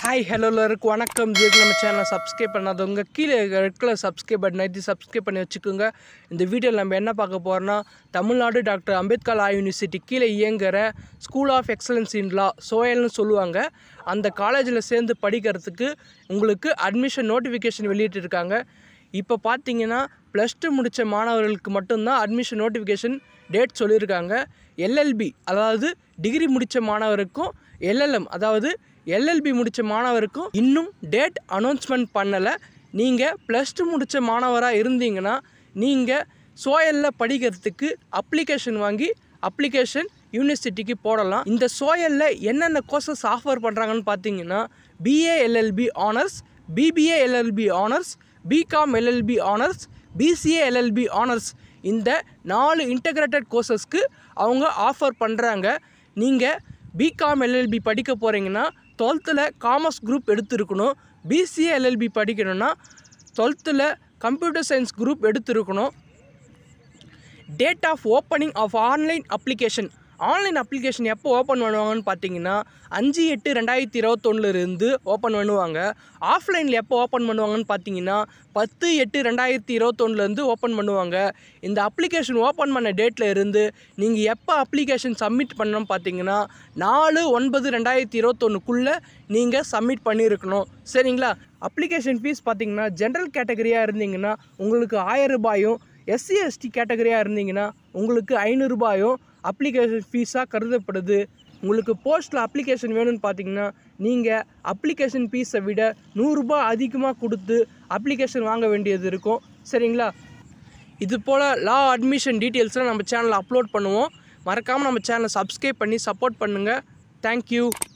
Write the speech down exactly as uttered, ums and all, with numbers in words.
Hi, hello, எல்லாருக்கும் வணக்கம். இதுக்கு நம்ம சேனலை சப்ஸ்கிரைப் பண்ணாதவங்க கீழே ரெட் கலர் சப்ஸ்கிரைப் பட்டன் அழுத்தி சப்ஸ்கிரைப் பண்ணி வச்சுக்கோங்க. இந்த வீடியோவில் நம்ம என்ன பார்க்க போகிறோம்னா, Tamil Nadu doctor Ambedkar law university கீழே இயங்குகிற school of excellence in law சோயல்னு சொல்லுவாங்க. அந்த காலேஜில் சேர்ந்து படிக்கிறதுக்கு உங்களுக்கு அட்மிஷன் நோட்டிஃபிகேஷன் வெளியிட்டிருக்காங்க. இப்போ பார்த்தீங்கன்னா ப்ளஸ் டூ முடித்த மாணவர்களுக்கு மட்டும்தான் அட்மிஷன் நோட்டிஃபிகேஷன் டேட் சொல்லியிருக்காங்க. எல்எல்பி அதாவது டிகிரி முடித்த மாணவருக்கும் எல்எல்எம் அதாவது எல்எல்பி முடித்த மாணவருக்கும் இன்னும் டேட் அனௌன்ஸ்மெண்ட் பண்ணலை. நீங்கள் ப்ளஸ் டூ முடித்த மாணவராக இருந்தீங்கன்னா நீங்கள் சோயலில் படிக்கிறதுக்கு அப்ளிகேஷன் வாங்கி அப்ளிகேஷன் யூனிவர்சிட்டிக்கு போடலாம். இந்த சோயலில் என்னென்ன கோர்சஸ் ஆஃபர் பண்ணுறாங்கன்னு பார்த்தீங்கன்னா BA LLB honours, BBA LLB honours, BCom LLB honours, BCA LLB honours இந்த நாலு இன்டகிரேட்டட் கோர்சஸ்க்கு அவங்க ஆஃபர் பண்ணுறாங்க. நீங்கள் பிகாம்எல்எல்பி படிக்க போகிறீங்கன்னா டுவெல்த்தில் காமர்ஸ் குரூப் எடுத்துருக்கணும். பிசிஏஎல்எல்பி படிக்கணும்னா டுவெல்த்தில் கம்ப்யூட்டர் சயின்ஸ் குரூப் எடுத்துருக்கணும். Date of opening of online application online application எப்போ ஓப்பன் பண்ணுவாங்கன்னு பார்த்தீங்கன்னா அஞ்சு எட்டு ரெண்டாயிரத்தி இருபத்தொன்னுலேருந்து ஓப்பன் பண்ணுவாங்க. ஆஃப்லைனில் எப்போ ஓப்பன் பண்ணுவாங்கன்னு பார்த்தீங்கன்னா பத்து எட்டு ரெண்டாயிரத்தி இருபத்தொன்னுலேருந்து ஓப்பன் பண்ணுவாங்க. இந்த அப்ளிகேஷன் ஓப்பன் பண்ண டேட்டில் இருந்து நீங்கள் எப்போ அப்ளிகேஷன் சப்மிட் பண்ணணும்னு பார்த்தீங்கன்னா நாலு ஒன்பது ரெண்டாயிரத்தி இருபத்தொன்னுக்குள்ளே நீங்கள் சப்மிட் பண்ணியிருக்கணும். சரிங்களா? அப்ளிகேஷன் ஃபீஸ் பார்த்தீங்கன்னா ஜென்ரல் கேட்டகரியாக இருந்தீங்கன்னா உங்களுக்கு ஆயிரம் ரூபாயும், எஸ்சி எஸ்டி கேட்டகரியாக இருந்தீங்கன்னா உங்களுக்கு ஐநூறுரூபாயும் அப்ளிகேஷன் ஃபீஸாக கருதப்படுது. உங்களுக்கு போஸ்ட்டில் அப்ளிகேஷன் வேணும்னு பார்த்தீங்கன்னா நீங்கள் அப்ளிகேஷன் ஃபீஸை விட நூறுரூபா அதிகமாக கொடுத்து அப்ளிகேஷன் வாங்க வேண்டியது இருக்கும். சரிங்களா? இது போல் லா அட்மிஷன் டீட்டெயில்ஸ்லாம் நம்ம சேனலில் அப்லோட் பண்ணுவோம். மறக்காமல் நம்ம சேனலை சப்ஸ்கிரைப் பண்ணி சப்போர்ட் பண்ணுங்கள். தேங்க்யூ.